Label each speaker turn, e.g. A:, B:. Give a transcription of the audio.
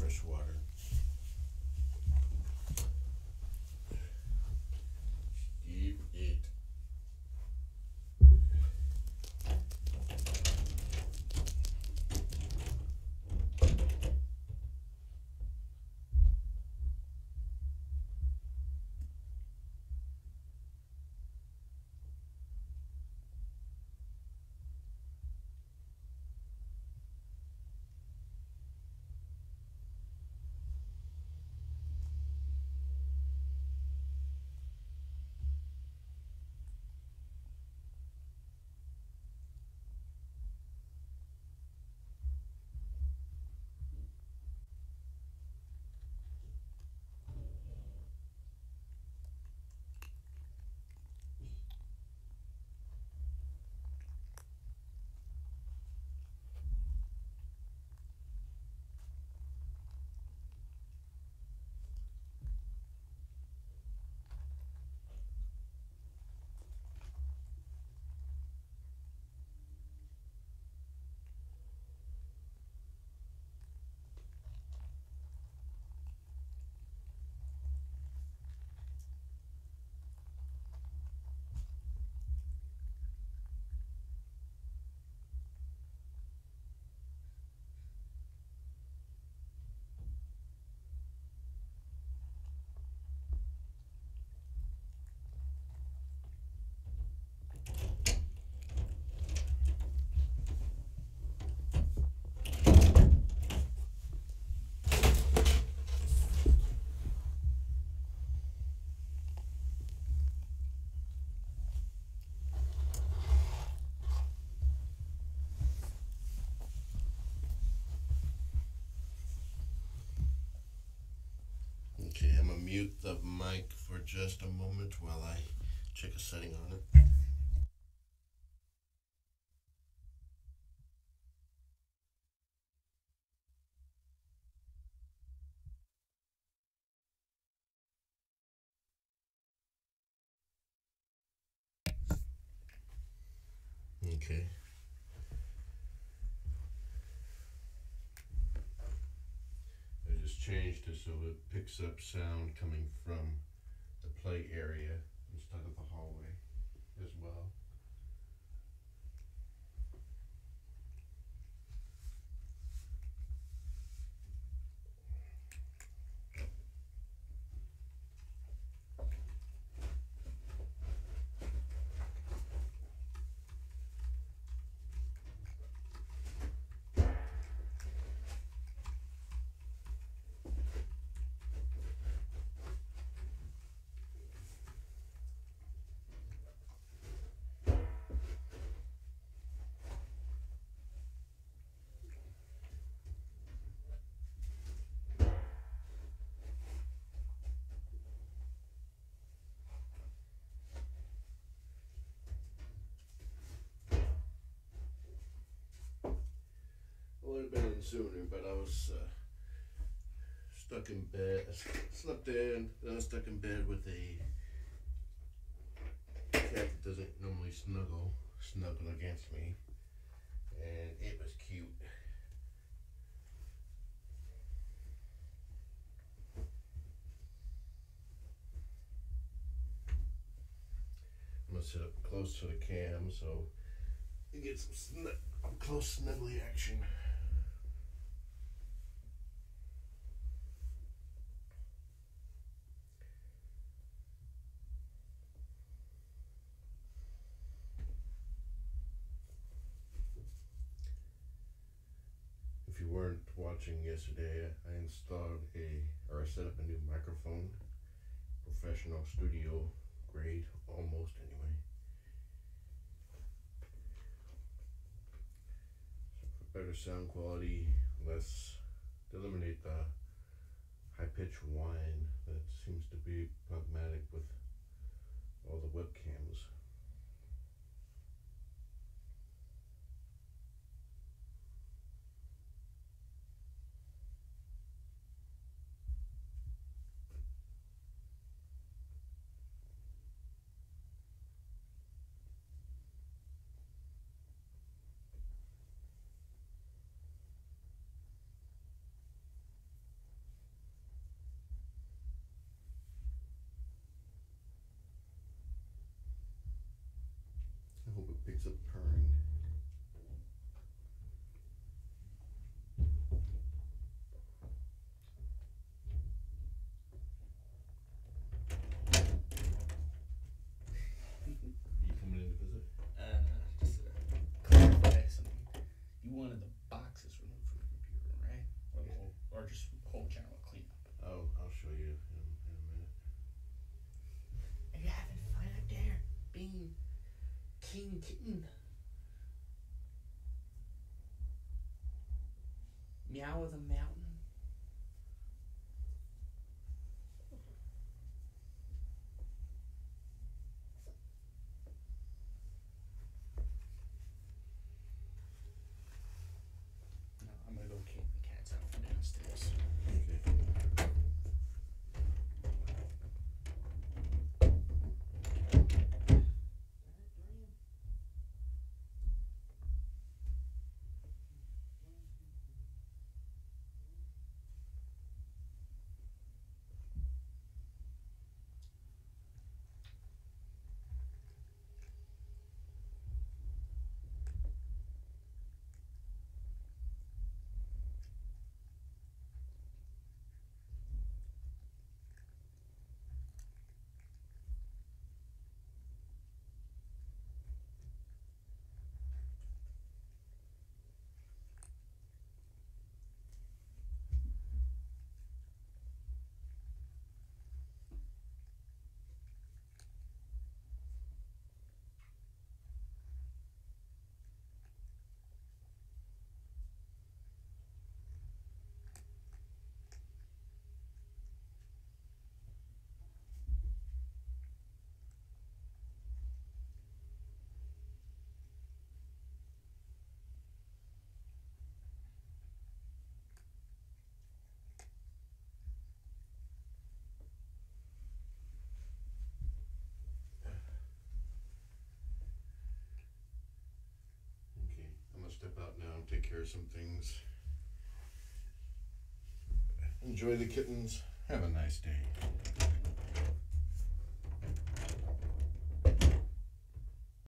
A: fresh water. Keep it. Okay, I'm gonna mute the mic for just a moment while I check a setting on it. Okay. I just changed it so it picks up sound coming from the play area instead of the hallway as well. I would have been in sooner, but I was stuck in bed. I slept in, then I was stuck in bed with a cat that doesn't normally snuggle against me, and it was cute. I'm gonna sit up close to the cam so you get some close snuggly action. If you weren't watching yesterday, I installed I set up a new microphone, professional studio grade, almost anyway. So for better sound quality, to eliminate the high pitched whine that seems to be problematic with all the webcams. picks up purring. You coming in to visit?
B: Just to clarify something. You wanted the boxes removed from the computer, right? Or just whole general cleanup.
A: Oh, I'll show you in a minute.
B: Are you having fun out there being King Kitten? Meow of the mountain. No, I'm gonna go kick the cats out from downstairs.
A: Okay. Okay, I'm gonna step out now and take care of some things. Enjoy the kittens. Have a nice day.